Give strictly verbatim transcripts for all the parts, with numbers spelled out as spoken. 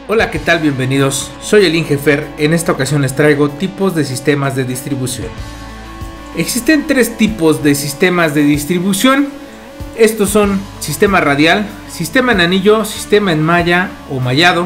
Hola, ¿qué tal? Bienvenidos. Soy el Ingefer. En esta ocasión les traigo tipos de sistemas de distribución. Existen tres tipos de sistemas de distribución. Estos son sistema radial, sistema en anillo, sistema en malla o mallado.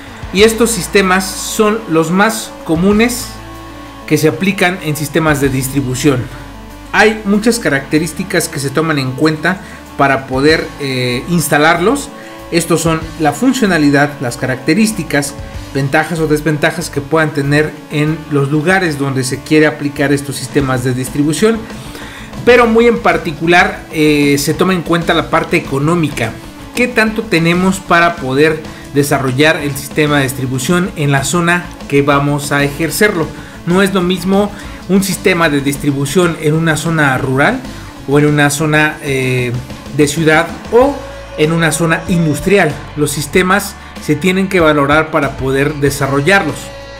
Y estos sistemas son los más comunes que se aplican en sistemas de distribución. Hay muchas características que se toman en cuenta para poder eh, instalarlos. Estos son la funcionalidad, las características, ventajas o desventajas que puedan tener en los lugares donde se quiere aplicar estos sistemas de distribución. Pero muy en particular eh, se toma en cuenta la parte económica. ¿Qué tanto tenemos para poder desarrollar el sistema de distribución en la zona que vamos a ejercerlo? No es lo mismo un sistema de distribución en una zona rural o en una zona eh, de ciudad o en una zona industrial. Los sistemas se tienen que valorar para poder desarrollarlos.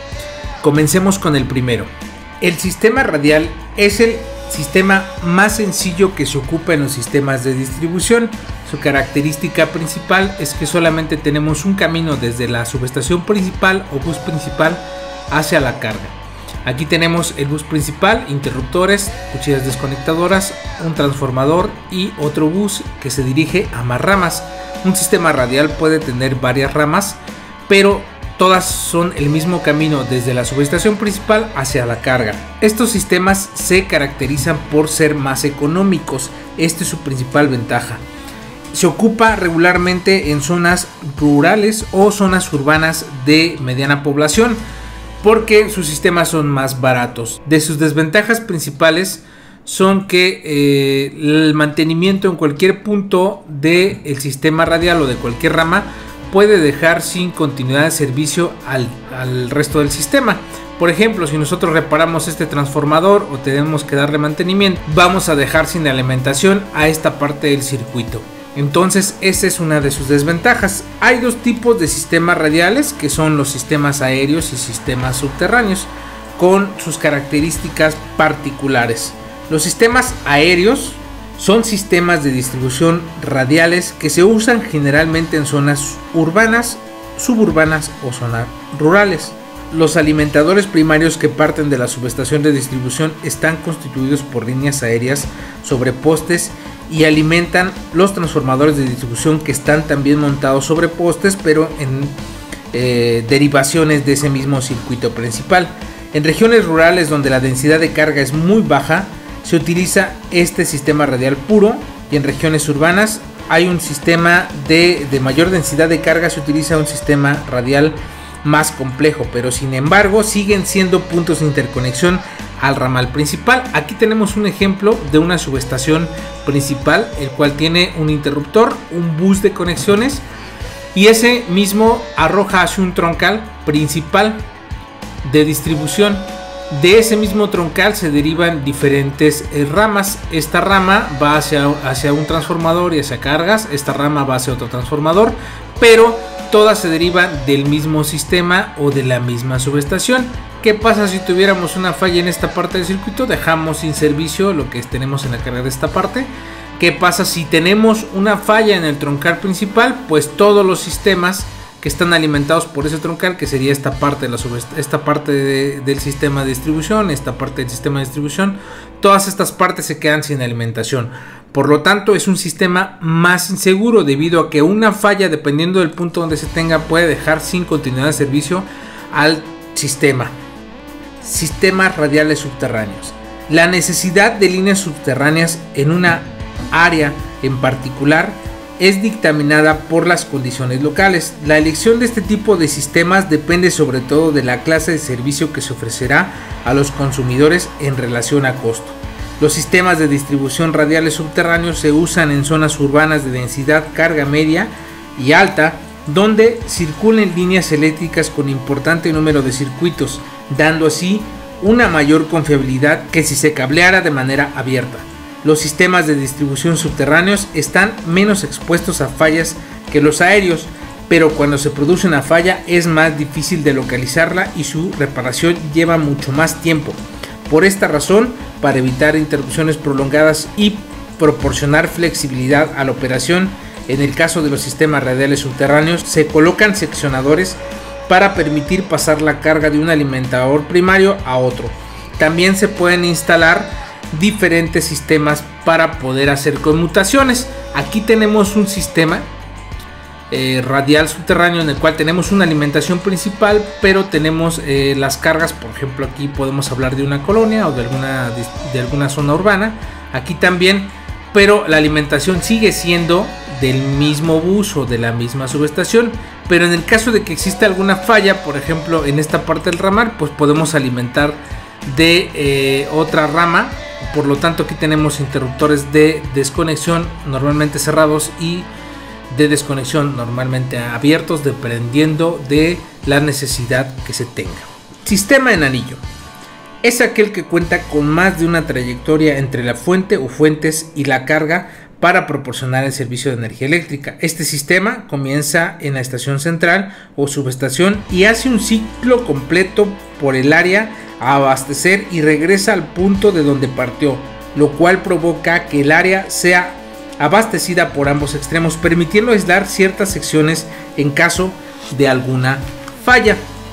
Comencemos con el primero. El sistema radial es el sistema más sencillo que se ocupa en los sistemas de distribución. Su característica principal es que solamente tenemos un camino desde la subestación principal o bus principal hacia la carga. Aquí tenemos el bus principal, interruptores, cuchillas desconectadoras, un transformador y otro bus que se dirige a más ramas. Un sistema radial puede tener varias ramas, pero todas son el mismo camino desde la subestación principal hacia la carga. Estos sistemas se caracterizan por ser más económicos. Esta es su principal ventaja. Se ocupa regularmente en zonas rurales o zonas urbanas de mediana población, porque sus sistemas son más baratos. De sus desventajas principales son que eh, el mantenimiento en cualquier punto del sistema radial o de cualquier rama puede dejar sin continuidad de servicio al, al resto del sistema. Por ejemplo, si nosotros reparamos este transformador o tenemos que darle mantenimiento, vamos a dejar sin alimentación a esta parte del circuito. Entonces esa es una de sus desventajas. Hay dos tipos de sistemas radiales, que son los sistemas aéreos y sistemas subterráneos, con sus características particulares. Los sistemas aéreos son sistemas de distribución radiales que se usan generalmente en zonas urbanas, suburbanas o zonas rurales. Los alimentadores primarios que parten de la subestación de distribución están constituidos por líneas aéreas sobre postes y alimentan los transformadores de distribución, que están también montados sobre postes, pero en eh, derivaciones de ese mismo circuito principal. En regiones rurales donde la densidad de carga es muy baja, se utiliza este sistema radial puro, y en regiones urbanas hay un sistema de, de mayor densidad de carga, se utiliza un sistema radial más complejo, pero sin embargo siguen siendo puntos de interconexión al ramal principal. Aquí tenemos un ejemplo de una subestación principal, el cual tiene un interruptor, un bus de conexiones, y ese mismo arroja hacia un troncal principal de distribución. De ese mismo troncal se derivan diferentes eh, ramas. Esta rama va hacia, hacia un transformador y hacia cargas, esta rama va hacia otro transformador, pero todas se derivan del mismo sistema o de la misma subestación. ¿Qué pasa si tuviéramos una falla en esta parte del circuito? Dejamos sin servicio lo que tenemos en la carga de esta parte. ¿Qué pasa si tenemos una falla en el troncal principal? Pues todos los sistemas que están alimentados por ese troncal, que sería esta parte, de la esta parte de, del sistema de distribución, esta parte del sistema de distribución, todas estas partes se quedan sin alimentación. Por lo tanto, es un sistema más inseguro, debido a que una falla, dependiendo del punto donde se tenga, puede dejar sin continuidad de servicio al sistema. Sistemas radiales subterráneos. La necesidad de líneas subterráneas en una área en particular es dictaminada por las condiciones locales. La elección de este tipo de sistemas depende sobre todo de la clase de servicio que se ofrecerá a los consumidores en relación a costo. Los sistemas de distribución radiales subterráneos se usan en zonas urbanas de densidad carga media y alta, donde circulen líneas eléctricas con importante número de circuitos, dando así una mayor confiabilidad que si se cableara de manera abierta. Los sistemas de distribución subterráneos están menos expuestos a fallas que los aéreos, pero cuando se produce una falla es más difícil de localizarla y su reparación lleva mucho más tiempo. Por esta razón, para evitar interrupciones prolongadas y proporcionar flexibilidad a la operación, en el caso de los sistemas radiales subterráneos se colocan seccionadores para permitir pasar la carga de un alimentador primario a otro. También se pueden instalar diferentes sistemas para poder hacer conmutaciones. Aquí tenemos un sistema eh, radial subterráneo en el cual tenemos una alimentación principal, pero tenemos eh, las cargas. Por ejemplo, aquí podemos hablar de una colonia o de alguna, de, de alguna zona urbana. Aquí también, pero la alimentación sigue siendo del mismo bus o de la misma subestación. Pero en el caso de que exista alguna falla, por ejemplo en esta parte del ramal, pues podemos alimentar de eh, otra rama. Por lo tanto, aquí tenemos interruptores de desconexión normalmente cerrados y de desconexión normalmente abiertos, dependiendo de la necesidad que se tenga. Sistema en anillo es aquel que cuenta con más de una trayectoria entre la fuente o fuentes y la carga para proporcionar el servicio de energía eléctrica. Este sistema comienza en la estación central o subestación y hace un ciclo completo por el área a abastecer y regresa al punto de donde partió, lo cual provoca que el área sea abastecida por ambos extremos, permitiendo aislar ciertas secciones en caso de alguna falla.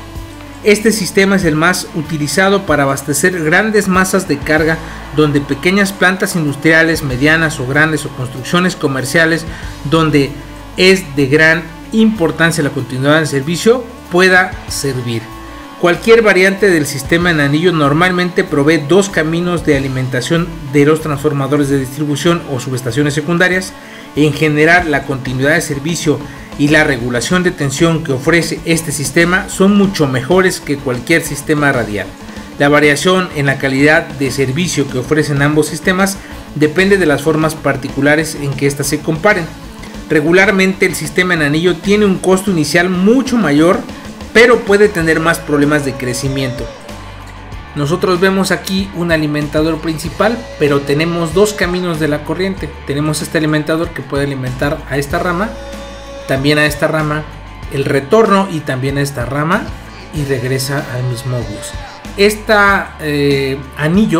Este sistema es el más utilizado para abastecer grandes masas de carga, donde pequeñas plantas industriales, medianas o grandes, o construcciones comerciales donde es de gran importancia la continuidad del servicio, pueda servir. Cualquier variante del sistema en anillo normalmente provee dos caminos de alimentación de los transformadores de distribución o subestaciones secundarias. En general, la continuidad de servicio y la regulación de tensión que ofrece este sistema son mucho mejores que cualquier sistema radial. La variación en la calidad de servicio que ofrecen ambos sistemas depende de las formas particulares en que éstas se comparen. Regularmente, el sistema en anillo tiene un costo inicial mucho mayor, pero puede tener más problemas de crecimiento. Nosotros vemos aquí un alimentador principal, pero tenemos dos caminos de la corriente. Tenemos este alimentador que puede alimentar a esta rama, también a esta rama, el retorno y también a esta rama, y regresa al mismo bus. Este eh, anillo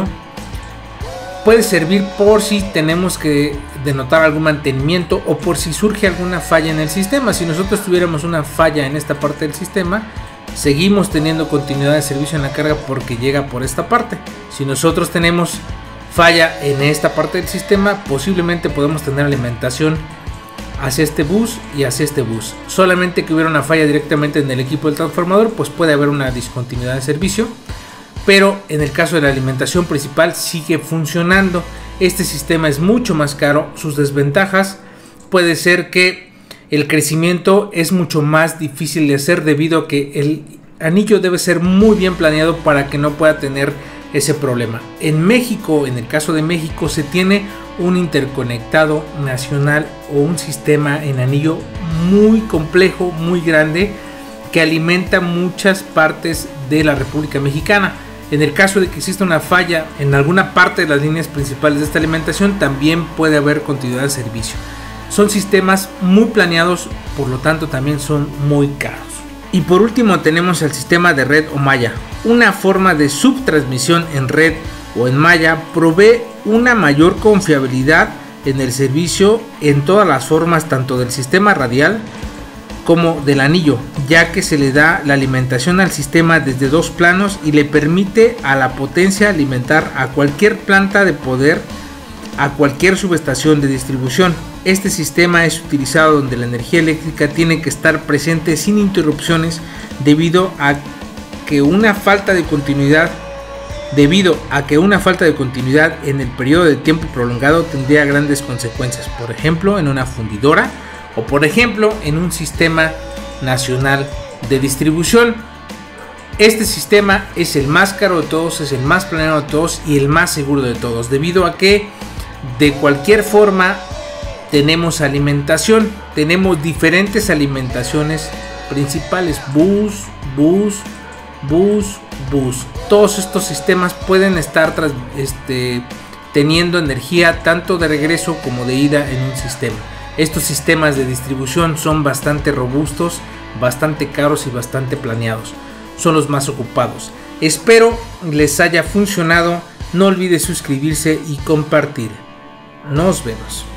puede servir por si tenemos que denotar algún mantenimiento o por si surge alguna falla en el sistema. Si nosotros tuviéramos una falla en esta parte del sistema, seguimos teniendo continuidad de servicio en la carga porque llega por esta parte. Si nosotros tenemos falla en esta parte del sistema, posiblemente podemos tener alimentación hacia este bus y hacia este bus. Solamente que hubiera una falla directamente en el equipo del transformador, pues puede haber una discontinuidad de servicio. Pero en el caso de la alimentación principal sigue funcionando. Este sistema es mucho más caro. Sus desventajas puede ser que el crecimiento es mucho más difícil de hacer, debido a que el anillo debe ser muy bien planeado para que no pueda tener ese problema. En México, en el caso de México, se tiene un interconectado nacional o un sistema en anillo muy complejo, muy grande, que alimenta muchas partes de la República Mexicana. En el caso de que exista una falla en alguna parte de las líneas principales de esta alimentación, también puede haber continuidad de servicio. Son sistemas muy planeados, por lo tanto también son muy caros. Y por último tenemos el sistema de red o malla. Una forma de subtransmisión en red o en malla provee una mayor confiabilidad en el servicio en todas las formas, tanto del sistema radial como del anillo, ya que se le da la alimentación al sistema desde dos planos y le permite a la potencia alimentar a cualquier planta de poder, a cualquier subestación de distribución. Este sistema es utilizado donde la energía eléctrica tiene que estar presente sin interrupciones, debido a que una falta de continuidad debido a que una falta de continuidad en el periodo de tiempo prolongado tendría grandes consecuencias, por ejemplo en una fundidora o por ejemplo en un sistema nacional de distribución. Este sistema es el más caro de todos, es el más planeado de todos y el más seguro de todos, debido a que de cualquier forma tenemos alimentación, tenemos diferentes alimentaciones principales, bus, bus, bus, bus. Todos estos sistemas pueden estar tras, este, teniendo energía tanto de regreso como de ida en un sistema. Estos sistemas de distribución son bastante robustos, bastante caros y bastante planeados. Son los más ocupados. Espero les haya funcionado. No olvide suscribirse y compartir. Nos vemos.